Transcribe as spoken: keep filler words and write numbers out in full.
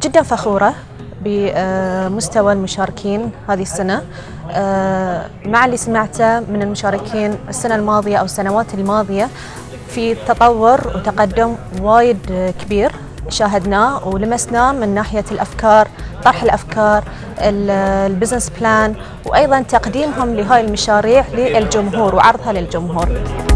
جدا فخورة بمستوى المشاركين هذه السنة، مع اللي سمعته من المشاركين السنة الماضية أو السنوات الماضية في تطور وتقدم وايد كبير شاهدناه ولمسناه من ناحية الأفكار، طرح الأفكار، البزنس بلان، وأيضا تقديمهم لهاي المشاريع للجمهور وعرضها للجمهور.